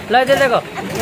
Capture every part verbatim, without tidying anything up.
लो इधर देखो।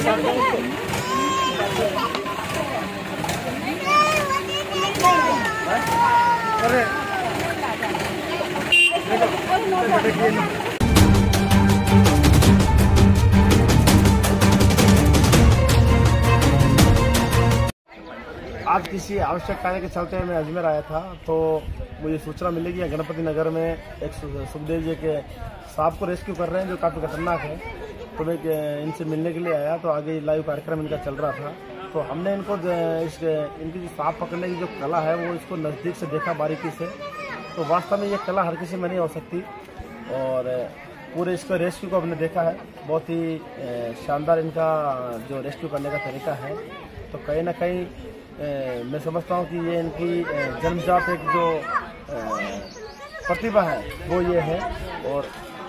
आज किसी आवश्यक कार्य के चलते मैं अजमेर आया था, तो मुझे सूचना मिली कि गणपति नगर में एक सुखदेव जी के सांप को रेस्क्यू कर रहे हैं जो काफ़ी खतरनाक है। तो मैं इनसे मिलने के लिए आया, तो आगे लाइव कार्यक्रम इनका चल रहा था। तो हमने इनको इस इनकी जो सांप पकड़ने की जो कला है वो इसको नज़दीक से देखा बारीकी से। तो वास्तव में ये कला हर किसी में नहीं हो सकती, और पूरे इसको रेस्क्यू को हमने देखा है। बहुत ही शानदार इनका जो रेस्क्यू करने का तरीका है। तो कहीं ना कहीं ए, मैं समझता हूँ कि ये इनकी जन्मजात एक जो प्रतिभा है वो ये है। और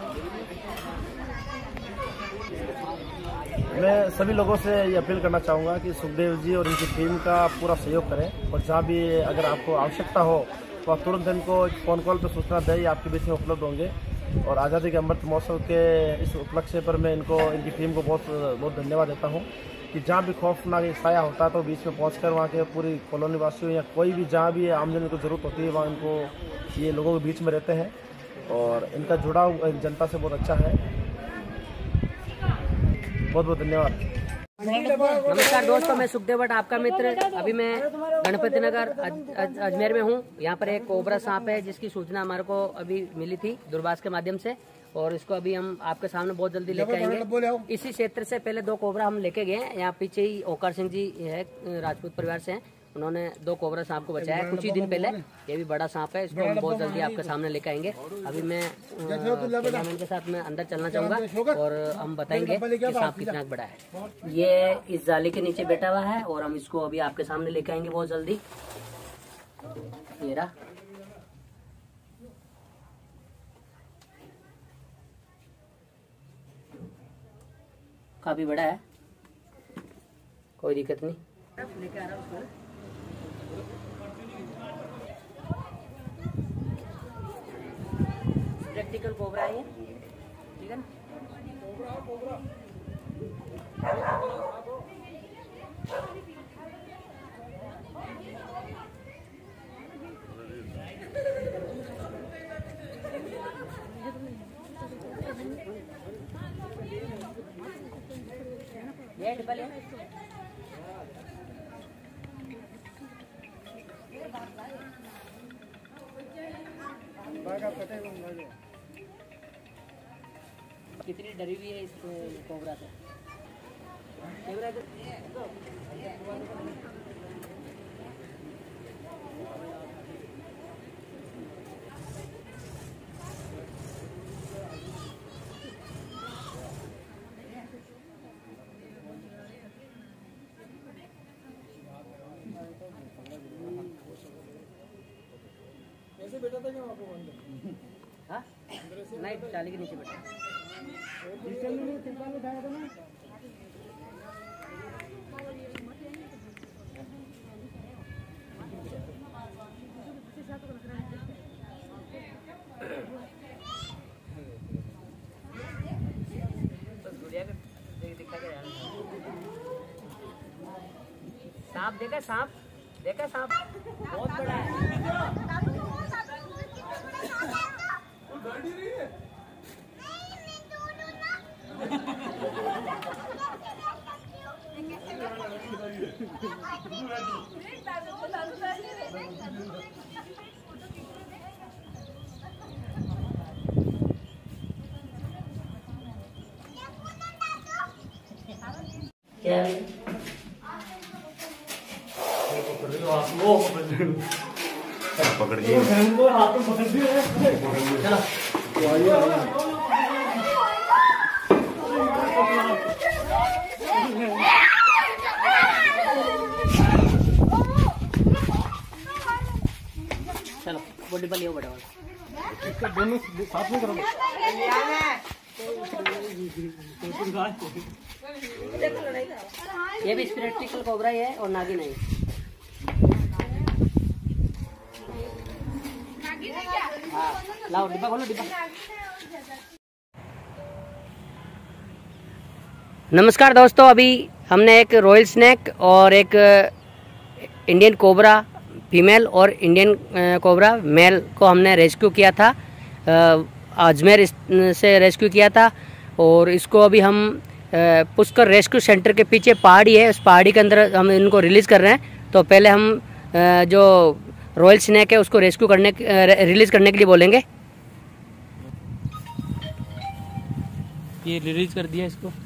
मैं सभी लोगों से ये अपील करना चाहूँगा कि सुखदेव जी और इनकी टीम का पूरा सहयोग करें, और जहाँ भी अगर आपको आवश्यकता हो तो आप तुरंत इनको फ़ोन कॉल पर सूचना दें, आपके बीच में उपलब्ध होंगे। और आज़ादी के अमृत महोत्सव के इस उपलक्ष्य पर मैं इनको इनकी टीम को बहुत बहुत धन्यवाद देता हूँ कि जहाँ भी खौफनाक साया होता है तो बीच में पहुंचकर वहाँ के पूरी कॉलोनी वासियों या कोई भी जहाँ भी आमजन को ज़रूरत होती है वहाँ इनको ये लोगों के बीच में रहते हैं, और इनका जुड़ाव जनता से बहुत अच्छा है। बहुत बहुत धन्यवाद। नमस्कार दोस्तों, मैं सुखदेव भट्ट आपका मित्र। अभी मैं गणपति नगर अज, अजमेर में हूँ। यहाँ पर एक कोबरा सांप है जिसकी सूचना हमारे को अभी मिली थी दूरभाष के माध्यम से, और इसको अभी हम आपके सामने बहुत जल्दी लेके आएंगे। इसी क्षेत्र से पहले दो कोबरा हम लेके गए हैं। यहाँ पीछे ही ओकार सिंह जी है, राजपूत परिवार से हैं, उन्होंने दो कोबरा सांप को बचाया कुछ ही दिन पहले। ये भी बड़ा सांप है, इसको हम बहुत जल्दी आपके सामने लेके आएंगे। अभी मैं कैमरामैन के साथ मैं अंदर चलना चाहूंगा और हम बताएंगे कि सांप कितना बड़ा है। ये इस जाली के नीचे बैठा हुआ है और हम इसको अभी आपके सामने लेके आएंगे बहुत जल्दी। ये रहा, काफी बड़ा है, कोई दिक्कत नहीं। लेके आ रहा हूँ उसको। प्रैक्टिकल कोबरा है ये, ठीक है ना? कोबरा कोबरा ये डबल है। कितनी डरी हुई है इस कोबरा से। ऐसे बैठा था क्या वहाँ पे अंदर? हाँ? नहीं, चाली के नीचे बैठा। तिरपाल उठाया था ना? सांप देखा, सांप देखा, सांप बहुत बड़ा है। क्या पकड़ के हाथ में पकड़ दिया है। चलो वो डिब्बा लियो बड़ा वाला। इसका दोनों साथ में करो। ये भी स्पिरिटिकल कोबरा ही है और नागिन है। हाँ, लाओ डिब्बा खोलो डिब्बा। नमस्कार दोस्तों, अभी हमने एक रॉयल स्नेक और एक इंडियन कोबरा फीमेल और इंडियन कोबरा मेल को हमने रेस्क्यू किया था, अजमेर से रेस्क्यू किया था। और इसको अभी हम पुष्कर रेस्क्यू सेंटर के पीछे पहाड़ी है, उस पहाड़ी के अंदर हम इनको रिलीज़ कर रहे हैं। तो पहले हम जो रॉयल स्नेक है उसको रेस्क्यू करने रिलीज़ करने के लिए बोलेंगे। ये रिलीज़ कर दिया इसको।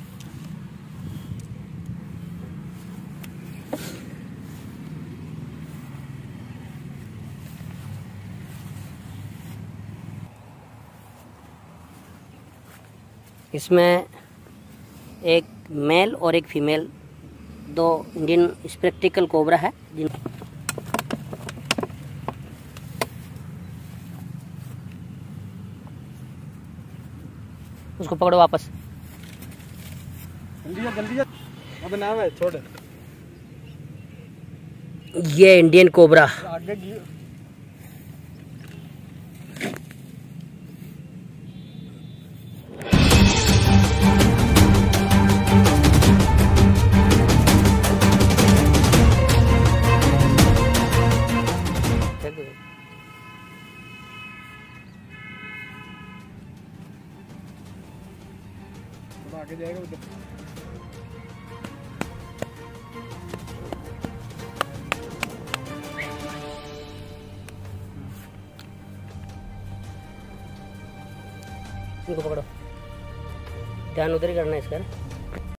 इसमें एक मेल और एक फीमेल, दो इंडियन स्पेक्टिकल कोबरा है। जिन उसको पकड़ो वापस। जल्दी जा, जल्दी जा। अब नाम है छोड़। ये इंडियन कोबरा। आगे गिर। आगे जाएगा उधर। इनको पकड़ो, ध्यान उधर ही करना है इसका।